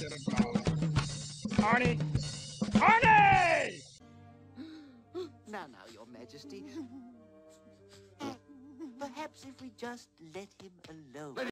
Ernie! Ernie! Now, Your Majesty. Perhaps if we just let him alone.